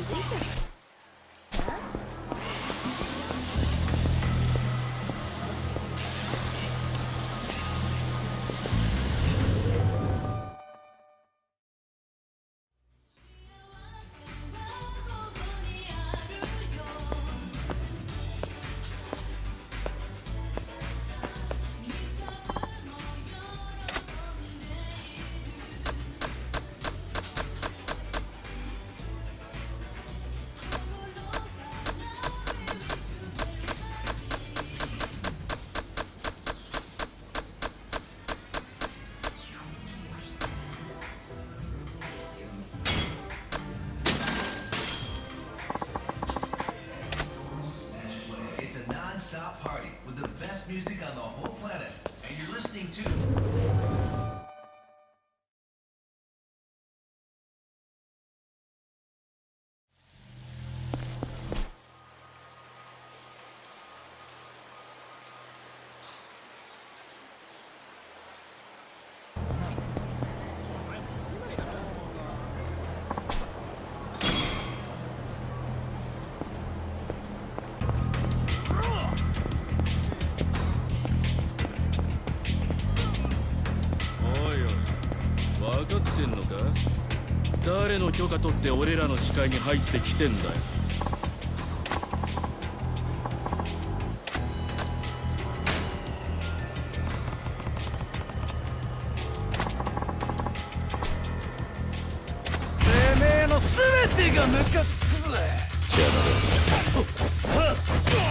づいちゃった。 Non-stop party with the best music on the whole planet, and you're listening to. 分かってんのか？誰の許可取って俺らの視界に入ってきてんだよ。 てめえの全てがムカつくぜ。邪魔だ。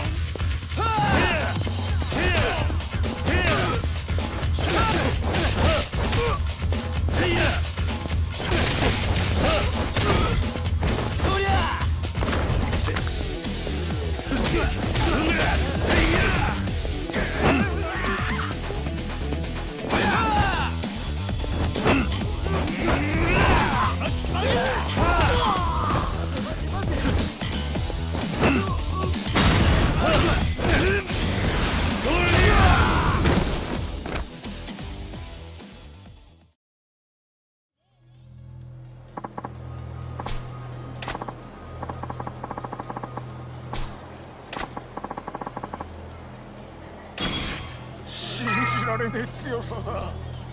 信じられねえ強さだ。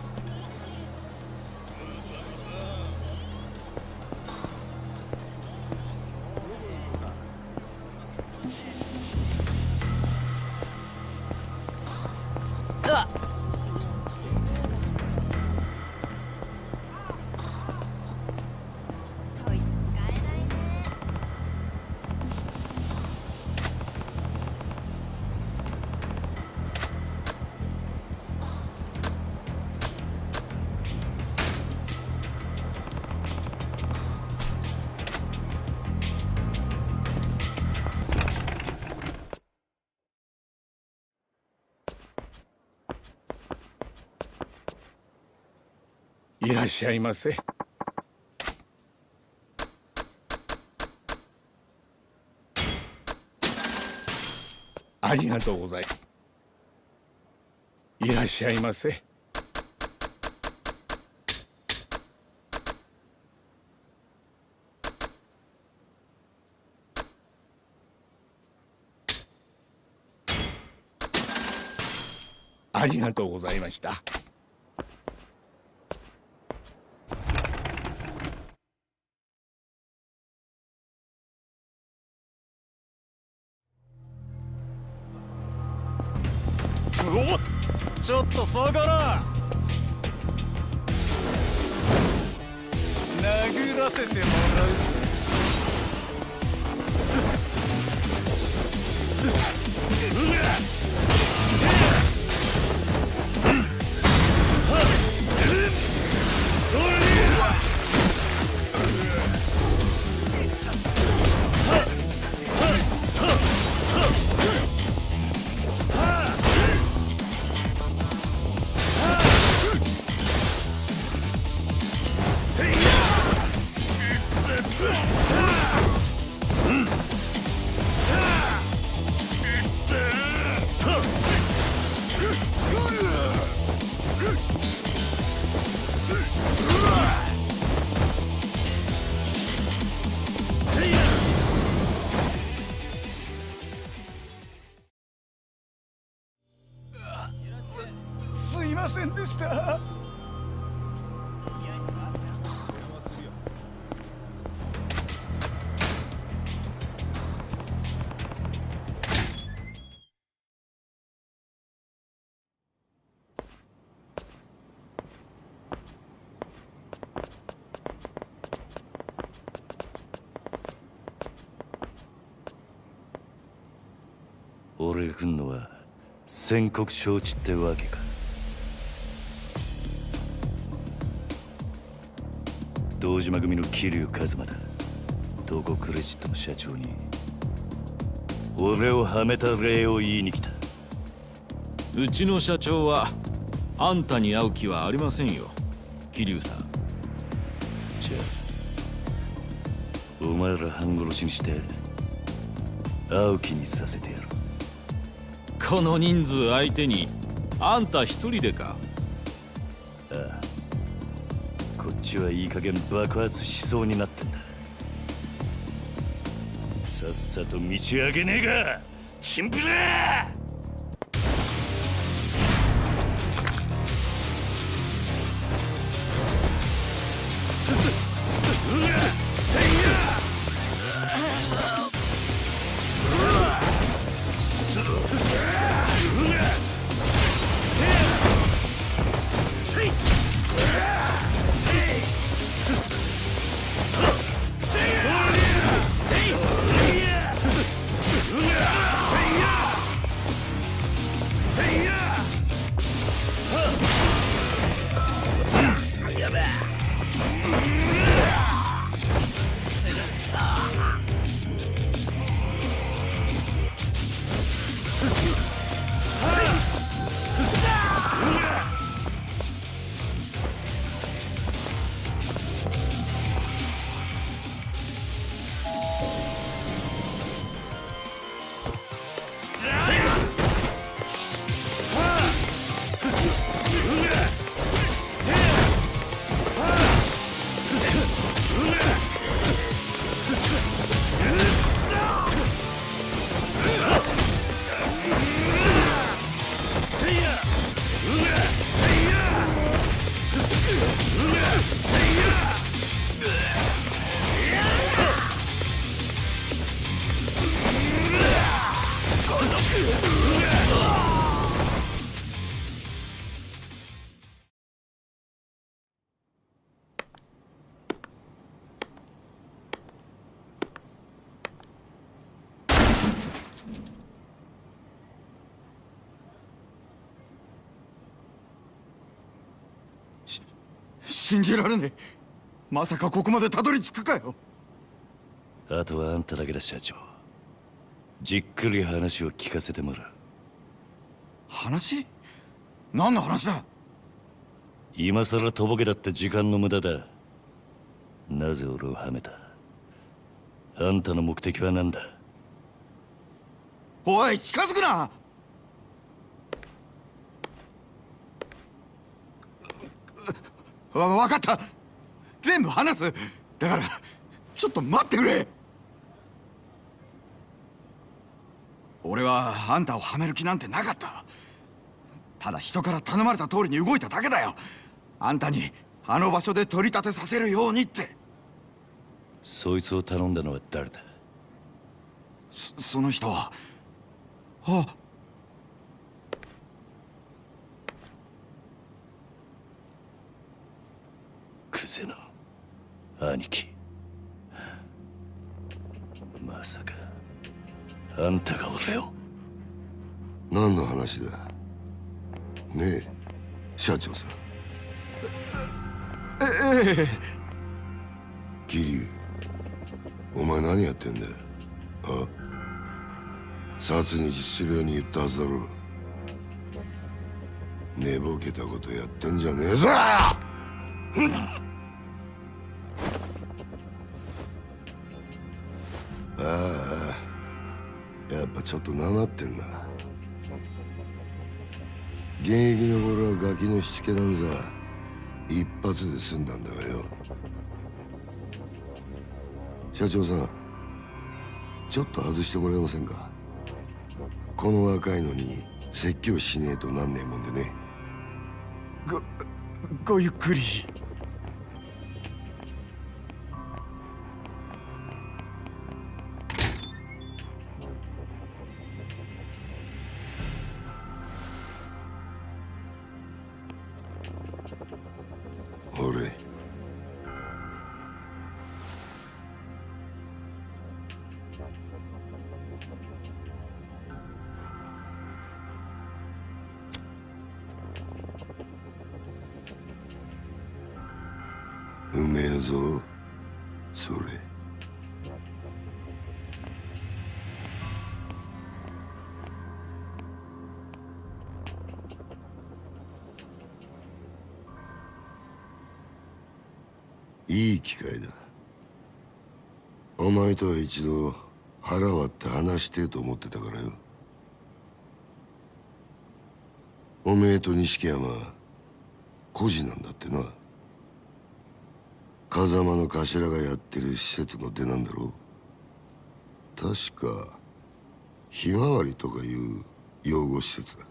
そいつ使えないね。 いらっしゃいませ。ありがとうございます。いらっしゃいませ。ありがとうございました。おっ、ちょっと下がら。殴らせてもらう。うわ！ した。 俺が来んのは宣告承知ってわけか。堂島組の桐生一馬だ。東国クレジットの社長に俺をはめた礼を言いに来た。 うちの社長はあんたに会う気はありませんよ、桐生さん。 じゃあお前ら半殺しにして会う気にさせてやる。 この人数相手にあんた一人でか。 ああ、こっちはいい加減爆発しそうになってんだ。さっさと道上げねえかチンピラー。 信じられねえ。まさかここまでたどり着くかよ。 あとはあんただけだ社長。じっくり話を聞かせてもらう。 話？何の話だ？ 今さらとぼけだって時間の無駄だ。なぜ俺をはめた？あんたの目的は何だ？ おい、近づくな！分かった。全部話す。だからちょっと待ってくれ。俺はあんたをはめる気なんてなかった。ただ人から頼まれた通りに動いただけだよ。あんたにあの場所で取り立てさせるようにって。 そいつを頼んだのは誰だ？ その人は。あ、 クゼの兄貴。まさかあんたが俺を。 何の話だねえ社長さん。 ええ。 桐生、お前何やってんだよ。あ、殺に実するように言ったはずだろう。寝ぼけたことやってんじゃねえぞ。ああ、やっぱちょっとなまってんな。現役の頃はガキのしつけなんざ一発で済んだんだがよ。社長さん、ちょっと外してもらえませんか。この若いのに説教しねえとなんねえもんでね。 ごゆっくり。 俺うめえぞそれ。いい機会だ。お前とは一度腹割って話してえと思ってたからよ。おめえと錦山孤児なんだってな。風間の頭がやってる施設の出なんだろう。確かひまわりとかいう養護施設だ。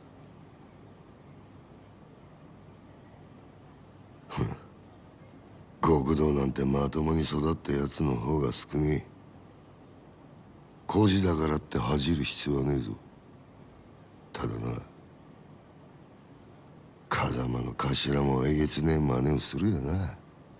極道なんてまともに育ったやつの方が少ねえ。孤児だからって恥じる必要はねえぞ。ただな、風間の頭もえげつねえ真似をするよな。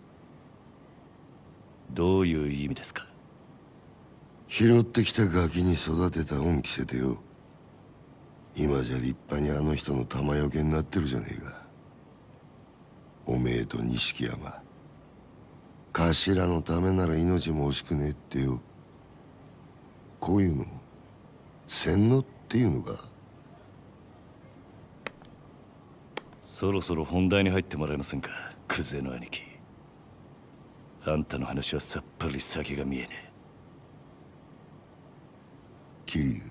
どういう意味ですか？ 拾ってきたガキに育てた恩着せてよ。今じゃ立派にあの人の玉よけになってるじゃねえか。おめえと錦山、頭のためなら命も惜しくねえってよ。こういうの洗脳っていうのか？ そろそろ本題に入ってもらえませんか、クゼの兄貴。あんたの話はさっぱり先が見えねえ。 桐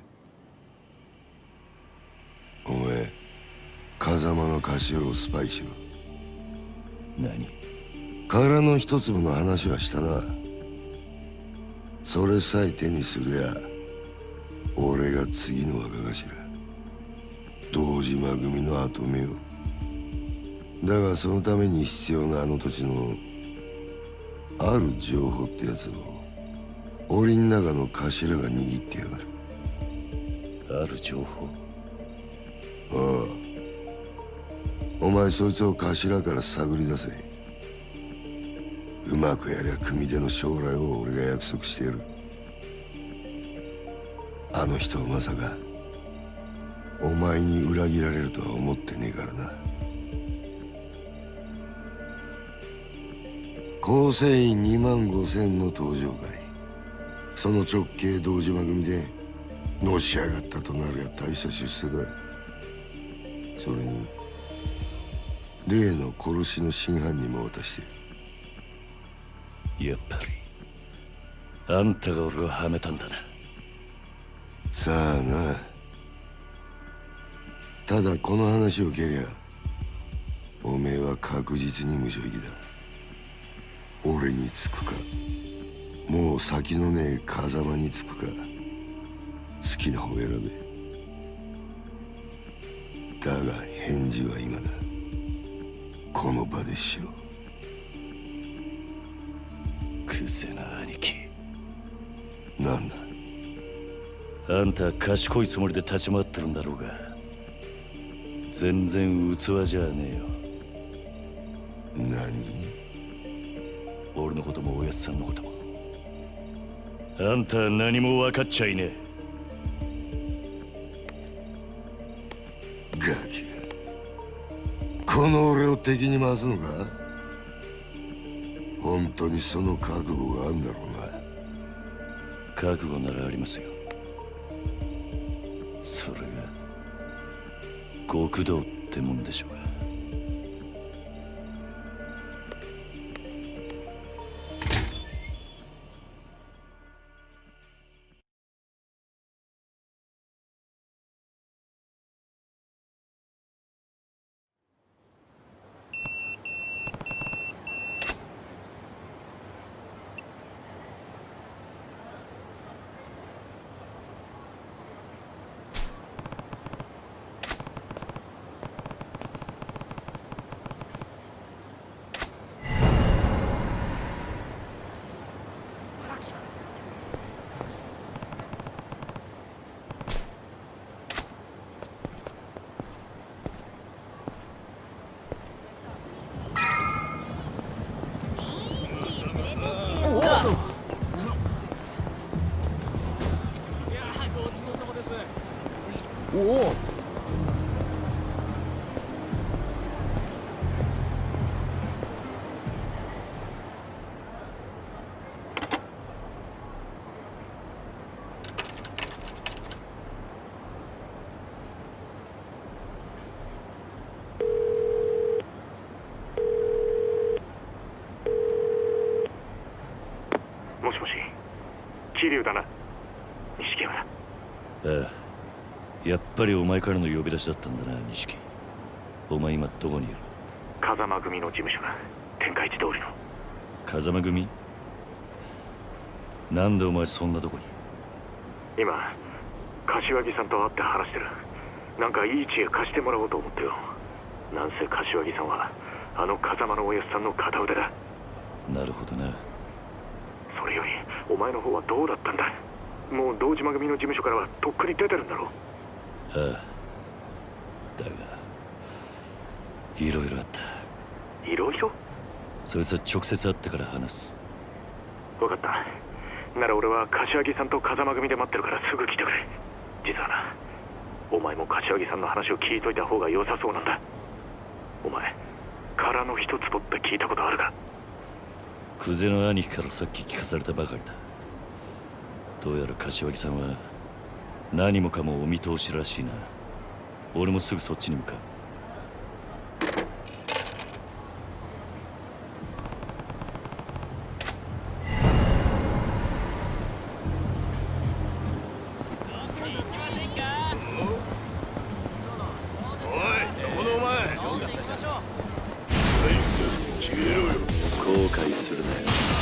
生、お前風間の頭をスパイしろ。 何？ 殻の一粒の話はしたな。それさえ手にすりゃ俺が次の若頭、堂島組の跡目を。だがそのために必要なあの土地のある情報ってやつを檻の中の頭が握ってやがる。 ある情報？ ああ、お前そいつを頭から探り出せ。うまくやりゃ組手の将来を俺が約束してやる。あの人はまさかお前に裏切られるとは思ってねえからな。構成員25000の登場会、その直系堂島組でのし上がったとなるや大した出世だ。それに例の殺しの真犯人も渡してやる。 やっぱりあんたが俺をはめたんだな。 さあな。ただこの話を蹴りゃおめえは確実に無所行きだ。俺につくか、もう先のねえ風間につくか、好きな方選べ。だが返事は今だ。この場でしろ。 クゼな兄貴。 なんだ？ あんた賢いつもりで立ち回ってるんだろうが、全然器じゃねえよ。 何？ 俺のこともおやっさんのことも。あんたは何も分かっちゃいねえ。ガキがこの俺を敵に回すのか？本当にその覚悟があんだろうな。 覚悟ならありますよ。それが極道ってもんでしょうが。 おお。 もしもし、桐生だな。錦山だ。 ああ、やっぱりお前からの呼び出しだったんだな、錦。お前今どこにいる？ 風間組の事務所だ。天下一通りの。 風間組？なんでお前そんなとこに？ 今、柏木さんと会って話してる。なんかいい知恵貸してもらおうと思ってよ。なんせ柏木さんはあの風間のおやすさんの片腕だ。 なるほどな。 それよりお前の方はどうだったんだ？もう堂島組の事務所からはとっくに出てるんだろう。 ああ、だがいろいろあった。 いろいろ？ そいつは直接会ってから話す。 分かった。なら俺は柏木さんと風間組で待ってるからすぐ来てくれ。実はな、お前も柏木さんの話を聞いといた方が良さそうなんだ。お前殻の一坪って聞いたことあるか？ 久世の兄貴からさっき聞かされたばかりだ。どうやら柏木さんは何もかもお見通しらしいな。俺もすぐそっちに向かう。後悔するなよ。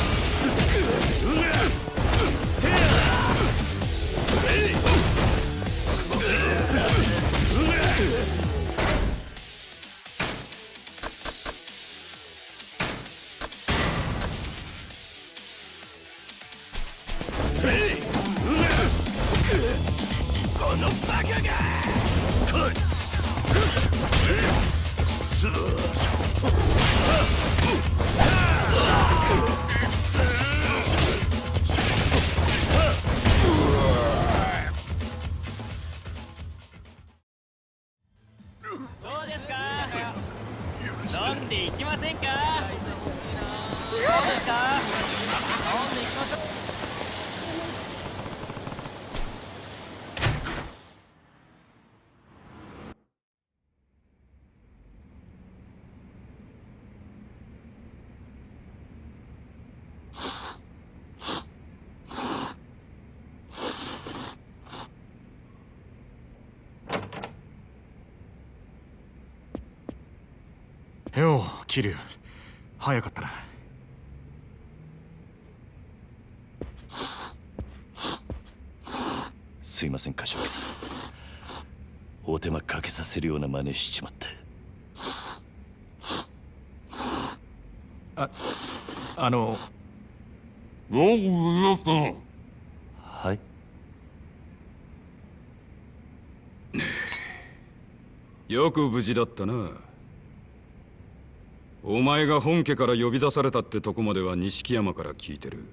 このバカが！ どうですか？飲んでいきませんか？どうですか？飲んでいきましょう。 よう、桐生。早かったな。 すいません、柏木さん。お手間かけさせるような真似しちまって。はい。 よく無事だったな。お前が本家から呼び出されたってとこまでは錦山から聞いてる。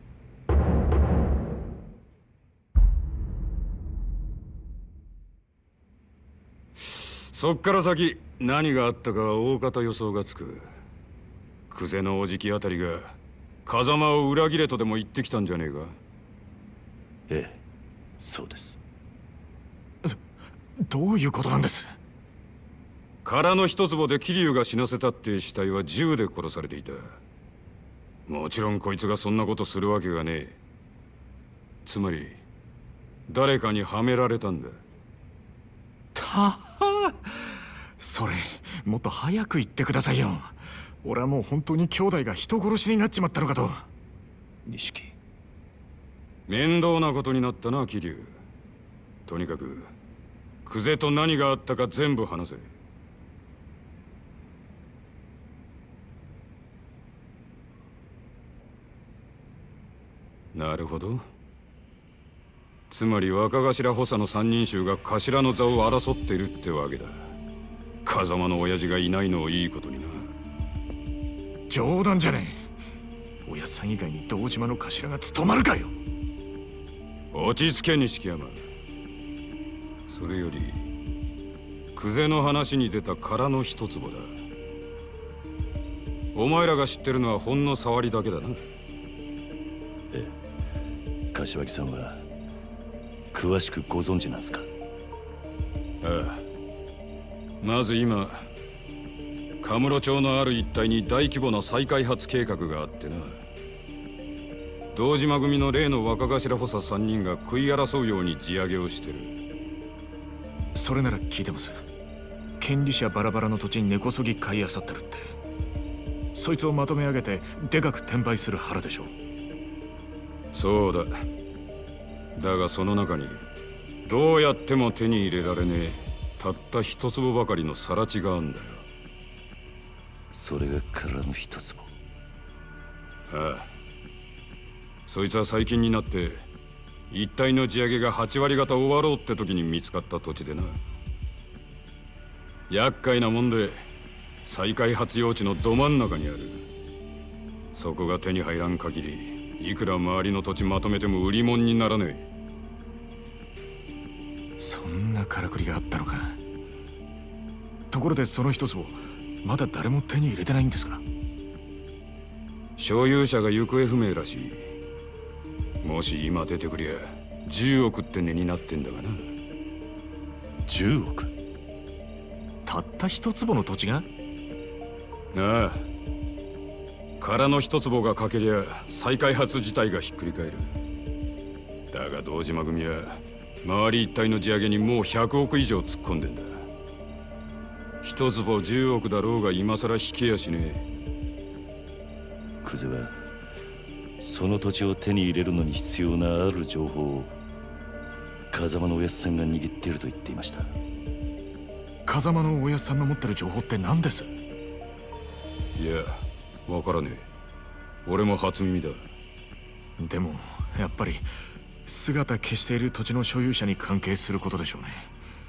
そっから先何があったかは大方予想がつく。久世のおじきあたりが風間を裏切れとでも言ってきたんじゃねえか？ ええ、そうです。 どういうことなんです？ 殻の一坪で桐生が死なせたって死体は銃で殺されていた。もちろんこいつがそんなことするわけがねえ。つまり誰かにはめられたんだ。 それもっと早く言ってくださいよ。俺はもう本当に兄弟が人殺しになっちまったのかと。 錦、 面倒なことになったな、桐生。とにかく久世と何があったか全部話せ。なるほど。つまり若頭補佐の三人衆が頭の座を争っているってわけだ。風間の親父がいないのをいいことにな。 冗談じゃねえ。親さん以外に堂島の頭が務まるかよ。 落ち着け、錦山。 それより久世の話に出た空の一坪だ。お前らが知ってるのはほんの触りだけだな。 ええ、柏木さんは詳しくご存知なんすか？ ああ、まず今カムロ町のある一帯に大規模な再開発計画があってな。堂島組の例の若頭補佐3人が食い争うように地上げをしてる。 それなら聞いてます。権利者バラバラの土地に根こそぎ買い漁ってるって。そいつをまとめ上げてでかく転売する腹でしょう。 そうだ。だがその中にどうやっても手に入れられねえたった一坪ばかりの更地があんだよ。 それが空の一坪。 ああ、そいつは最近になって一帯の地上げが8割方終わろうって時に見つかった土地でな。厄介なもんで再開発用地のど真ん中にある。そこが手に入らん限りいくら周りの土地まとめても売り物にならねえ。そんなからくりがあったのか。ところでその一坪まだ誰も手に入れてないんですか？ 所有者が行方不明らしい。もし今出てくりゃ10億って値になってんだがな。 10億？ たった一坪の土地が？ ああ、空の一坪がかけりゃ再開発自体がひっくり返る。だが堂島組は周り一帯の地上げにもう100億以上突っ込んでんだ。一坪10億だろうが今さら引けやしねえ。久世はその土地を手に入れるのに必要なある情報を風間のおやつさんが握っていると言っていました。 風間のおやつさんの持ってる情報って何です？ いや、わからねえ。俺も初耳だ。 でもやっぱり姿消している土地の所有者に関係することでしょうね。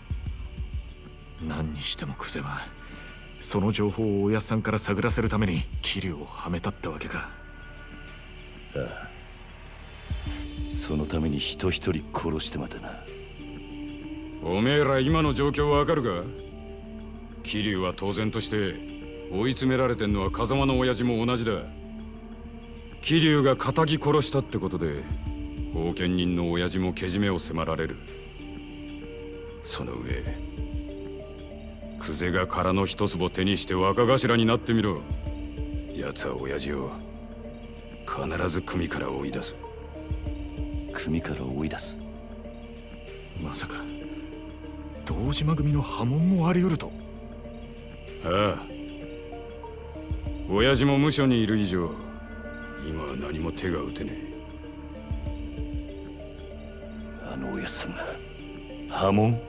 何にしても久世はその情報をおやっさんから探らせるために桐生をはめたってわけか。 ああ、そのために人一人殺してまたな。 おめえら今の状況わかるか？桐生は当然として追い詰められてんのは風間の親父も同じだ。桐生が仇殺したってことで後見人の親父もけじめを迫られる。その上久世が空の一坪手にして若頭になってみろ。奴は親父を必ず組から追い出す。 組から追い出す？ まさか堂島組の波紋もあり得ると？ ああ、親父も無所にいる以上今は何も手が打てねえ。あのおやさんが波紋？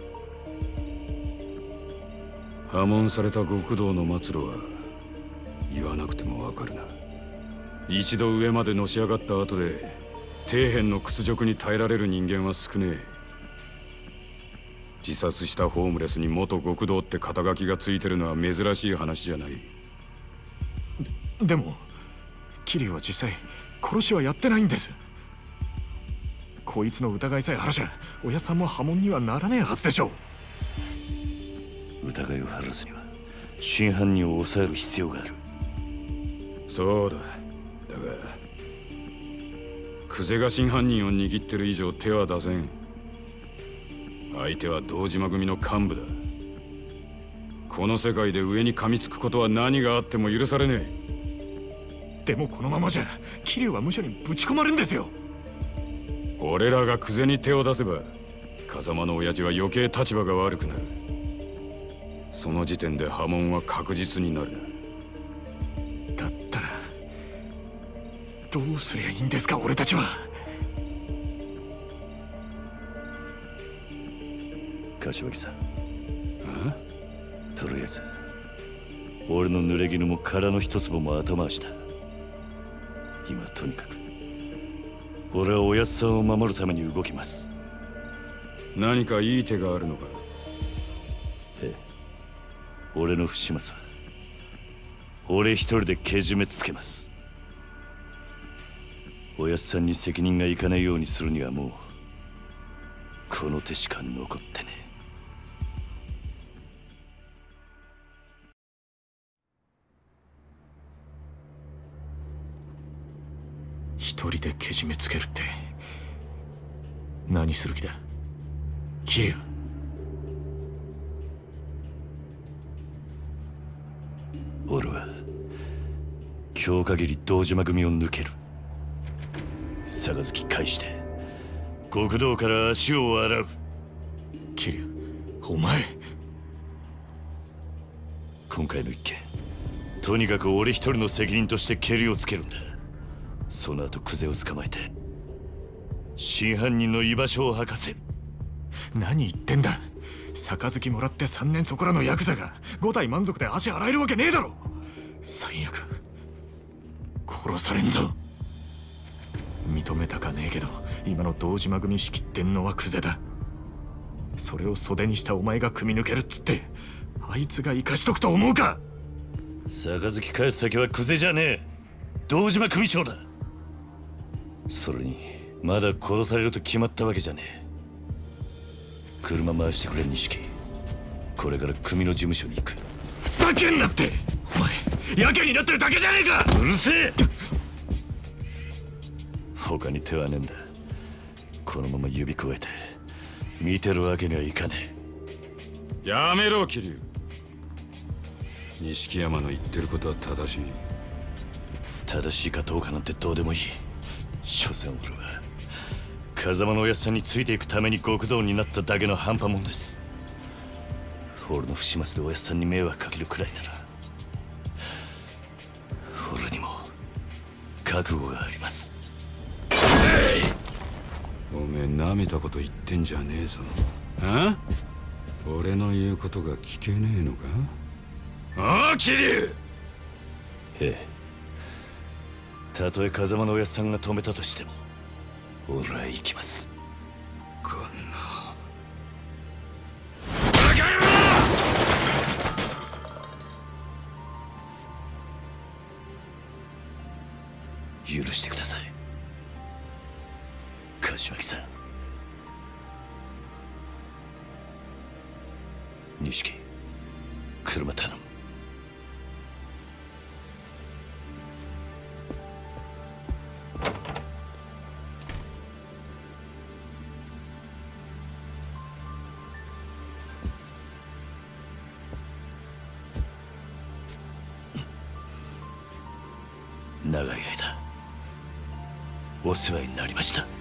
破門された極道の末路は言わなくてもわかるな。一度上までのし上がった後で底辺の屈辱に耐えられる人間は少ねえ。自殺したホームレスに元極道って肩書きがついてるのは珍しい話じゃない。 でも桐生は実際殺しはやってないんです。こいつの疑いさえ晴らしゃおやさんも波紋にはならねえはずでしょう。 疑いを晴らすには真犯人を抑える必要がある。 そうだ。だが久世が真犯人を握ってる以上手は出せん。相手は堂島組の幹部だ。この世界で上に噛みつくことは何があっても許されねえ。 でもこのままじゃ桐生は無所にぶち込まれるんですよ。 俺らが久世に手を出せば風間の親父は余計立場が悪くなる。その時点で波紋は確実になる。 だったらどうすりゃいいんですか俺たちは。 柏木さん、とりあえず俺の濡れ衣も殻の一粒も後回しだ。今とにかく俺はおやっさんを守るために動きます。 何かいい手があるのか？ ええ、俺の不始末は俺一人でけじめつけます。おやっさんに責任がいかないようにするにはもうこの手しか残ってねえ。 一人でけじめつけるって何する気だ桐生。 俺は今日限り堂島組を抜ける。杯返して極道から足を洗う。 桐生、お前。 今回の一件、とにかく俺一人の責任としてケリをつけるんだ。その後クゼを捕まえて真犯人の居場所を吐かせる。 何言ってんだ。杯もらって3年そこらのヤクザが5体満足で足洗えるわけねえだろ。最悪殺されんぞ。認めたかねえけど今の堂島組仕切ってんのはクゼだ。それを袖にしたお前が組み抜けるっつってあいつが生かしとくと思うか。 杯返す先はクゼじゃねえ、堂島組長だ。それにまだ殺されると決まったわけじゃねえ。車回してくれ錦。これから組の事務所に行く。 ふざけんなって。お前やけになってるだけじゃねえか。 うるせえ。他に手はねえんだ。このまま指くわえて見てるわけにはいかねえ。やめろ桐生。錦山の言ってることは正しい。 正しいかどうかなんてどうでもいい。所詮俺は風間のおやっさんについていくために極道になっただけの半端もんです。俺の不始末でおやっさんに迷惑かけるくらいなら俺にも覚悟があります。 おめえなめたこと言ってんじゃねえぞ。あ？俺の言うことが聞けねえのか？ああ桐生。ええ、たとえ風間のおやっさんが止めたとしても俺は行きます。 こんな許してください柏木さん。錦、車頼む。長い間お世話になりました。